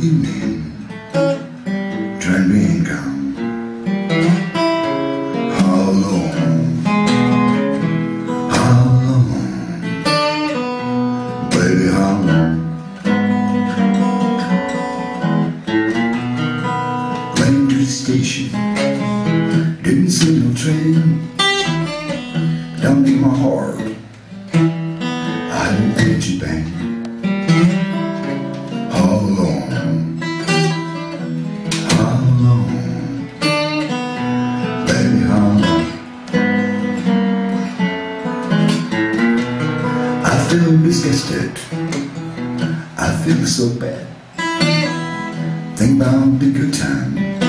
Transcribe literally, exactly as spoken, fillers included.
evening, trying to be calm. How long, how long, baby, how long? Went to the station, didn't see no train. Down in my heart, I had an energy bank. How long, how long, baby, how long? I feel disgusted, I feel so bad. Think about the good time